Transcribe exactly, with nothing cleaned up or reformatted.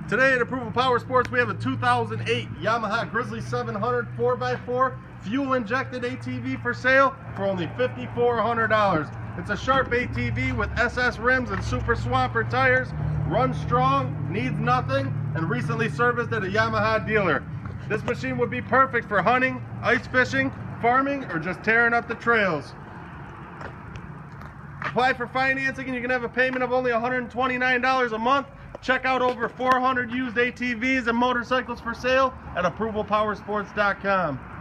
Today at Approval Power Sports, we have a two thousand eight Yamaha Grizzly seven hundred four by four fuel injected A T V for sale for only five thousand four hundred dollars. It's a sharp A T V with S S rims and Super Swamper tires, runs strong, needs nothing, and recently serviced at a Yamaha dealer. This machine would be perfect for hunting, ice fishing, farming, or just tearing up the trails. Apply for financing and you can have a payment of only one hundred twenty-nine dollars a month. Check out over four hundred used A T Vs and motorcycles for sale at approval power sports dot com.